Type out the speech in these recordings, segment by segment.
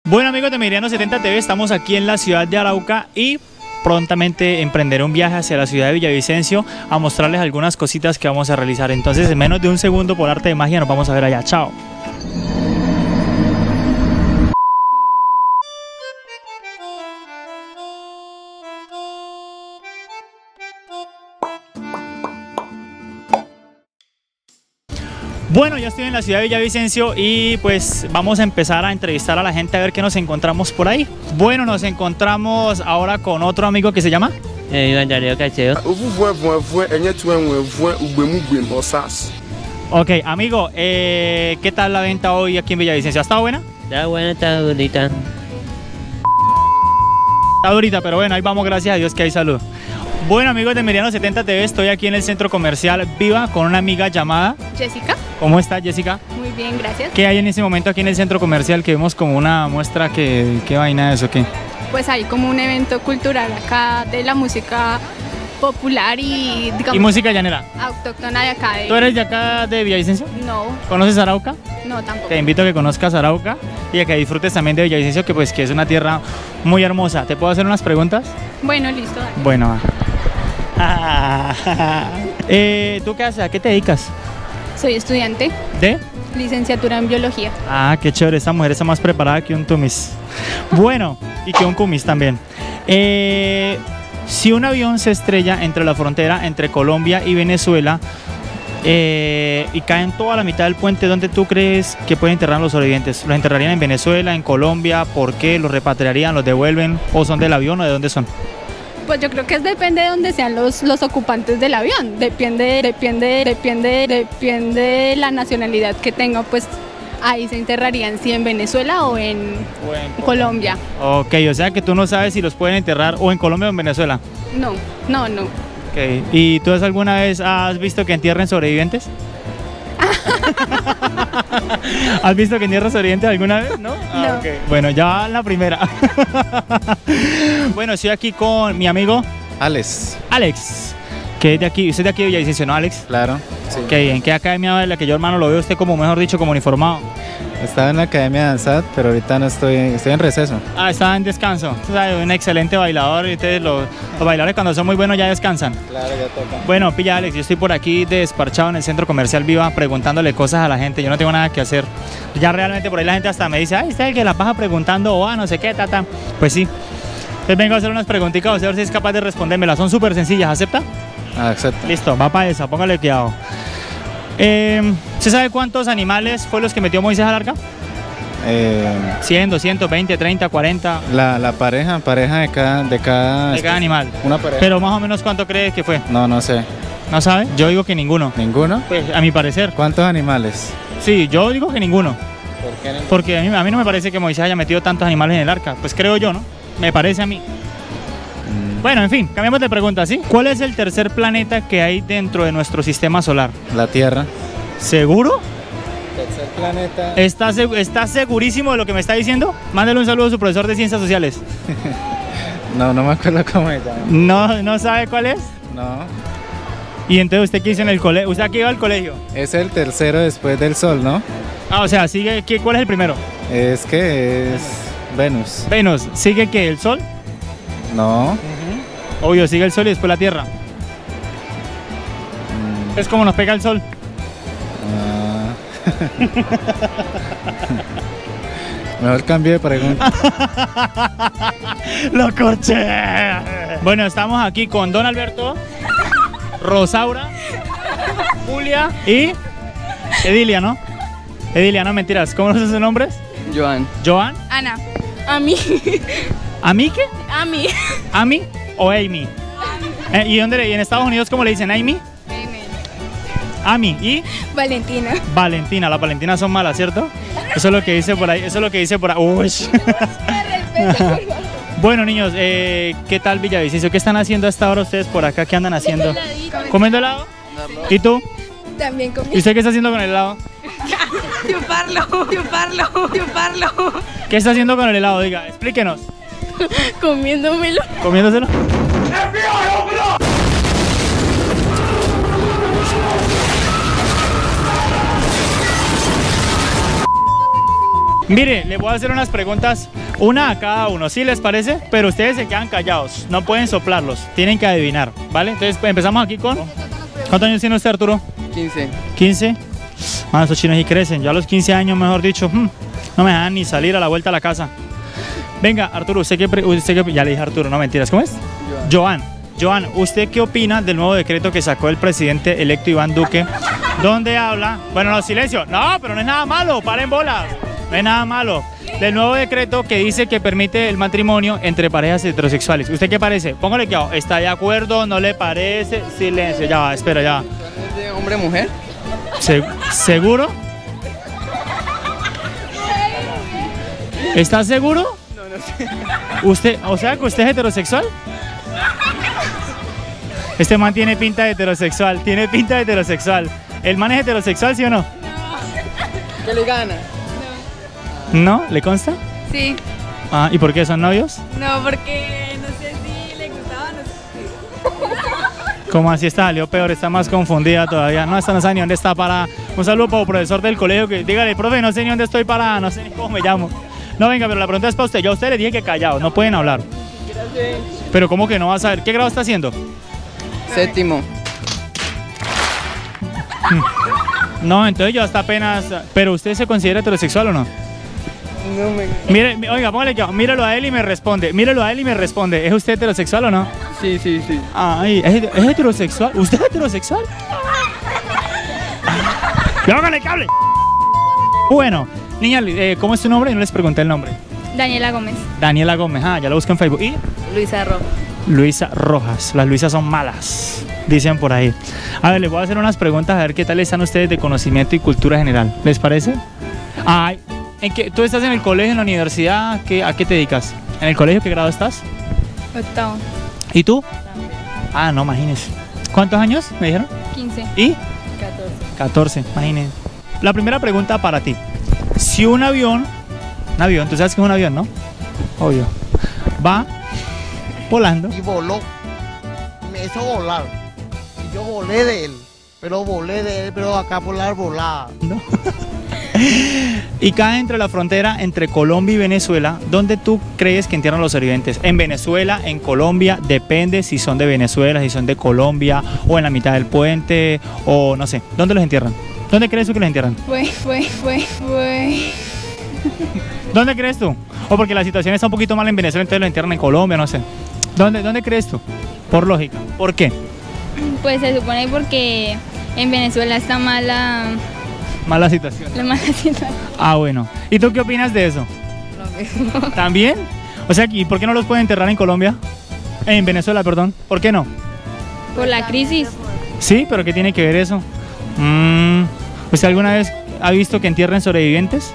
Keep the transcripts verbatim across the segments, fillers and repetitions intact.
Bueno, amigos de Meridiano setenta T V, estamos aquí en la ciudad de Arauca y prontamente emprenderé un viaje hacia la ciudad de Villavicencio a mostrarles algunas cositas que vamos a realizar. Entonces, en menos de un segundo, por arte de magia, nos vamos a ver allá. Chao. Bueno, ya estoy en la ciudad de Villavicencio y pues vamos a empezar a entrevistar a la gente a ver qué nos encontramos por ahí. Bueno, nos encontramos ahora con otro amigo que se llama Eh, Iván Darío Caicedo. Ok, amigo, eh, ¿qué tal la venta hoy aquí en Villavicencio? ¿Ha estado buena? Está buena, está bonita. Está durita, pero bueno, ahí vamos, gracias a Dios que hay salud. Bueno, amigos de Meridiano setenta T V, estoy aquí en el centro comercial Viva con una amiga llamada Jessica. ¿Cómo está, Jessica? Muy bien, gracias. ¿Qué hay en ese momento aquí en el centro comercial que vemos como una muestra? que ¿Qué vaina es o qué? Pues hay como un evento cultural acá de la música popular y, digamos, ¿Y música llanera? autóctona de acá. De... ¿Tú eres de acá de Villavicencio? No, ¿Conoces Arauca? no tampoco. Te invito a que conozcas Arauca y a que disfrutes también de Villavicencio, que pues que es una tierra muy hermosa. ¿Te puedo hacer unas preguntas? Bueno, listo. Dale. Bueno, va. eh, ¿Tú qué haces? ¿A qué te dedicas? Soy estudiante, ¿De? licenciatura en biología. Ah, qué chévere, esta mujer está más preparada que un tumis. Bueno, y que un cumis también. Eh, si un avión se estrella entre la frontera entre Colombia y Venezuela eh, y cae en toda la mitad del puente, ¿dónde tú crees que pueden enterrar a los sobrevivientes? ¿Los enterrarían en Venezuela, en Colombia? ¿Por qué? ¿Los repatriarían? ¿Los devuelven? ¿O son del avión o de dónde son? Pues yo creo que es depende de dónde sean los, los ocupantes del avión. Depende, depende, depende, depende de la nacionalidad que tenga, pues ahí se enterrarían si en Venezuela o en, O en Colombia. Ok, o sea que tú no sabes si los pueden enterrar o en Colombia o en Venezuela. No, no, no. Ok, ¿y tú alguna vez has visto que entierren sobrevivientes? ¿Has visto que entierran sobrevivientes alguna vez? ¿No? Ah, No. okay. Bueno, ya la primera. Bueno, estoy aquí con mi amigo Alex, Alex, que es de aquí. Usted es de aquí de Villavicencio, ¿no, Alex? claro. Sí. Ok, ¿en qué academia de la que yo, hermano, lo veo usted como, mejor dicho, como uniformado? Estaba en la academia de danzar, pero ahorita no estoy, estoy en receso. Ah, está en descanso. Usted sabe, un excelente bailador. Y ustedes, los, los bailadores, cuando son muy buenos, ya descansan. Claro, ya toca. Bueno, pilla, Alex, yo estoy por aquí desparchado en el centro comercial Viva preguntándole cosas a la gente. Yo no tengo nada que hacer. Ya realmente por ahí la gente hasta me dice, ay, usted es el que las baja preguntando o ah, no sé qué, tata. Pues sí. Entonces vengo a hacer unas preguntitas a ver si es capaz de respondérmelas. Son súper sencillas, ¿acepta? Ah, exacto. Listo, va para esa, póngale cuidado. Eh, ¿Se sabe cuántos animales fue los que metió Moisés al arca? Eh, cien, doscientos, veinte, treinta, cuarenta. la, la pareja, pareja de cada, de cada, De cada animal. Una pareja. Pero más o menos, ¿cuánto crees que fue? No, no sé. ¿No sabe? Yo digo que ninguno. ¿Ninguno? Pues a mi parecer. ¿Cuántos animales? Sí, yo digo que ninguno. ¿Por qué ninguno? Porque a mí, a mí no me parece que Moisés haya metido tantos animales en el arca. Pues creo yo, ¿no? Me parece a mí. Mm, Bueno, en fin, cambiamos de pregunta, ¿sí? ¿Cuál es el tercer planeta que hay dentro de nuestro sistema solar? La Tierra. ¿Seguro? Tercer planeta. ¿Está, seg- ¿Está segurísimo de lo que me está diciendo? Mándale un saludo a su profesor de Ciencias Sociales. No, no me acuerdo cómo se llama. ¿No, no sabe cuál es? No. Y entonces, ¿usted qué hizo en el colegio? ¿Usted aquí iba al colegio? Es el tercero después del Sol, ¿no? Ah, o sea, sigue, ¿qué, ¿cuál es el primero? Es que es Venus. Venus, ¿sigue que el Sol? No. Obvio, sigue el Sol y después la Tierra. Mm, Es como nos pega el Sol. ah. Mejor cambio de pregunta. ¡Lo corché! Bueno, estamos aquí con Don Alberto, Rosaura, Julia y Edilia, ¿no? Edilia, no mentiras. ¿Cómo son sus nombres? Joan. ¿Joan? Ana. A mí. ¿A mí qué? A mí. ¿Amy o Amy? Eh, ¿Y dónde le- y en Estados Unidos cómo le dicen? ¿Amy? Amy y Valentina. Valentina. Las Valentinas son malas, ¿cierto? Eso es lo que dice por ahí. Eso es lo que dice por ahí. Uy. Bueno, niños, eh, ¿qué tal Villavicencio? ¿Qué están haciendo hasta ahora ustedes por acá? ¿Qué andan haciendo? ¿Comiendo helado? ¿Y tú? También ¿Y comí. usted qué está haciendo con el helado? Chuparlo, chuparlo, chuparlo. ¿Qué está haciendo con el helado? Diga, explíquenos. Comiéndomelo. ¿Comiéndoselo? Mire, le voy a hacer unas preguntas, una a cada uno, ¿sí les parece? Pero ustedes se quedan callados, no pueden soplarlos, tienen que adivinar, ¿vale? Entonces empezamos aquí con... ¿Cuántos años tiene usted, Arturo? quince. ¿quince? Ah, esos chinos sí crecen, ya a los quince años, mejor dicho, hmm, no me dejan ni salir a la vuelta a la casa. Venga, Arturo, ¿usted qué, pre- usted qué- ya le dije a Arturo, no mentiras, ¿cómo es? Joan. Joan, ¿usted qué opina del nuevo decreto que sacó el presidente electo Iván Duque? Donde habla, bueno, no, silencio, no, pero no es nada malo, paren bolas, no es nada malo. Del nuevo decreto que dice que permite el matrimonio entre parejas heterosexuales. ¿Usted qué parece? Póngale que ¿está de acuerdo? ¿No le parece? Silencio, ya va, espera, ya va. ¿Es de hombre-mujer? Se- ¿Seguro? ¿Estás seguro? No, no sé. ¿Usted, o sea que usted es heterosexual? Este man tiene pinta de heterosexual, tiene pinta de heterosexual. ¿El man es heterosexual, sí o no? ¿Qué le gana? ¿No? ¿Le consta? Sí, Ah, ¿y por qué son novios? no, porque no sé si le gustaba, no sé. ¿Cómo así está? Salió peor, está más confundida todavía. No, esta no sabe ni dónde está parada. Un saludo para el profesor del colegio que dígale, profe, no sé ni dónde estoy parada, no sé ni cómo me llamo. No, venga, pero la pregunta es para usted. Yo a usted le dije que callados, no pueden hablar. Pero ¿cómo que no va a saber? ¿Qué grado está haciendo? Séptimo. No, entonces yo hasta apenas... ¿Pero usted se considera heterosexual o no? No me... Mire, mi- oiga, póngale que míralo a él y me responde. Míralo a él y me responde. ¿Es usted heterosexual o no? Sí, sí, sí. Ay, ¿es, es heterosexual? ¿Usted es heterosexual? ¡Póngale cable! Bueno, niña, eh, ¿cómo es su nombre? No les pregunté el nombre. Daniela Gómez. Daniela Gómez, ah, ya la busco en Facebook. ¿Y? Luisa Rojo. Luisa Rojas. Las Luisas son malas, dicen por ahí. A ver, les voy a hacer unas preguntas a ver qué tal están ustedes de conocimiento y cultura general. ¿Les parece? Ay, ¿en qué? ¿Tú estás en el colegio, en la universidad? ¿Qué, ¿A qué te dedicas? ¿En el colegio qué grado estás? Octavo. ¿Y tú? Ah, no, imagínese. ¿Cuántos años me dijeron? quince. ¿Y? catorce. catorce, imagínense. La primera pregunta para ti. Si un avión, un avión, tú sabes que es un avión, ¿no? Obvio. Va volando. Y voló. Me hizo volar. Y yo volé de él. Pero volé de él, pero acá volar volaba. ¿no? Y cae entre la frontera entre Colombia y Venezuela. ¿Dónde tú crees que entierran los sobrevivientes? ¿En Venezuela, en Colombia? Depende si son de Venezuela, si son de Colombia, o en la mitad del puente, o no sé. ¿Dónde los entierran? ¿Dónde crees tú que los entierran? Fue, fue, fue, fue. ¿Dónde crees tú? O porque la situación está un poquito mal en Venezuela, entonces los entierran en Colombia, no sé. ¿Dónde, dónde crees tú? Por lógica. ¿Por qué? Pues se supone porque en Venezuela está mala Mala situación. la mala situación. Ah, bueno. ¿Y tú qué opinas de eso? Lo mismo. ¿También? O sea, ¿y por qué no los pueden enterrar en Colombia? En Venezuela, perdón. ¿Por qué no? Por la crisis. Sí, pero ¿qué tiene que ver eso? Mm, ¿Usted alguna vez ha visto que entierren sobrevivientes?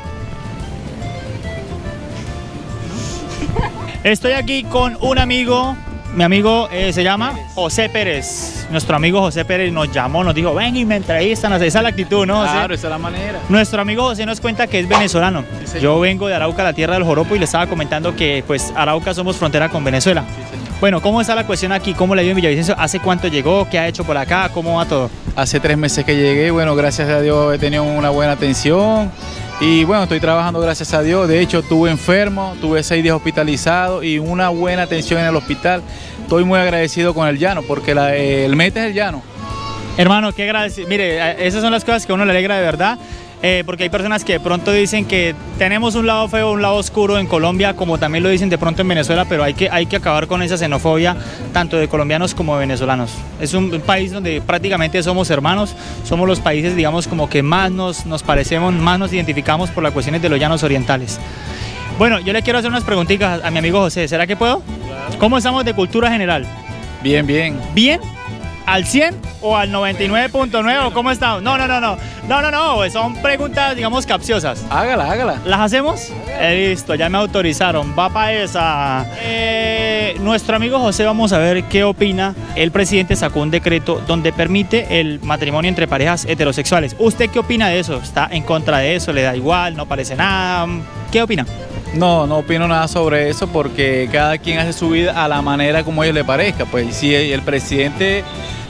Estoy aquí con un amigo, mi amigo eh, se llama José Pérez. Nuestro amigo José Pérez nos llamó, nos dijo, ven y me entrevistan. Esa es la actitud, ¿no, José? Claro, esa es la manera. Nuestro amigo José nos cuenta que es venezolano. Sí, señor. Yo vengo de Arauca, la tierra del joropo, y le estaba comentando que pues Arauca somos frontera con Venezuela. Sí, señor. Bueno, ¿cómo está la cuestión aquí? ¿Cómo le ha ido en Villavicencio? ¿Hace cuánto llegó? ¿Qué ha hecho por acá? ¿Cómo va todo? Hace tres meses que llegué, bueno, gracias a Dios he tenido una buena atención y bueno, estoy trabajando gracias a Dios. De hecho, estuve enfermo, tuve seis días hospitalizado y una buena atención en el hospital. Estoy muy agradecido con el llano porque la- eh, el meta es el llano. Hermano, qué agradecido. Mire, eh, esas son las cosas que a uno le alegra de verdad, eh, porque hay personas que de pronto dicen que tenemos un lado feo, un lado oscuro en Colombia, como también lo dicen de pronto en Venezuela, pero hay que, hay que acabar con esa xenofobia, tanto de colombianos como de venezolanos. Es un país donde prácticamente somos hermanos, somos los países, digamos, como que más nos, nos parecemos, más nos identificamos por las cuestiones de los llanos orientales. Bueno, yo le quiero hacer unas preguntitas a mi amigo José, ¿será que puedo? ¿Cómo estamos de cultura general? Bien, bien. ¿Bien? ¿Al cien o al noventa y nueve punto nueve o cómo estamos? No, no, no, no, no, no, no, son preguntas, digamos, capciosas. Hágala, hágala. ¿Las hacemos? Eh, listo, ya me autorizaron, va para esa. Eh, nuestro amigo José, vamos a ver qué opina. El presidente sacó un decreto donde permite el matrimonio entre parejas heterosexuales. ¿Usted qué opina de eso? ¿Está en contra de eso? ¿Le da igual? ¿No parece nada? ¿Qué opina? No, no opino nada sobre eso porque cada quien hace su vida a la manera como a ellos le parezca. Pues si el presidente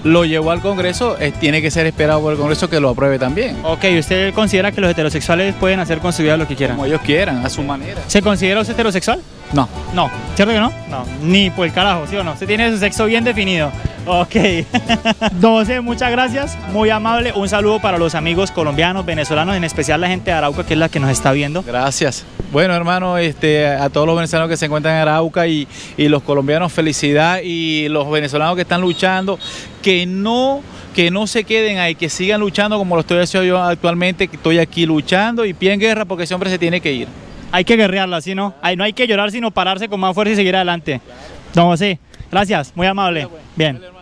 lo llevó al Congreso, eh, tiene que ser esperado por el Congreso que lo apruebe también. Ok, ¿usted considera que los heterosexuales pueden hacer con su vida lo que quieran? Como ellos quieran, a su manera. ¿Se considera usted heterosexual? No. No, ¿cierto que no? No, ni por el carajo, ¿sí o no? Usted tiene su sexo bien definido. Ok. Don José, muchas gracias, muy amable. Un saludo para los amigos colombianos, venezolanos, en especial la gente de Arauca, que es la que nos está viendo. Gracias. Bueno, hermano, este, a todos los venezolanos que se encuentran en Arauca y, y los colombianos, felicidad, y los venezolanos que están luchando, que no... que no se queden ahí, que sigan luchando como lo estoy haciendo yo actualmente, que estoy aquí luchando y pie en guerra porque ese hombre se tiene que ir. Hay que guerrearla, ¿sí no? Ay, no hay que llorar, sino pararse con más fuerza y seguir adelante. Don José, gracias, muy amable. Bien.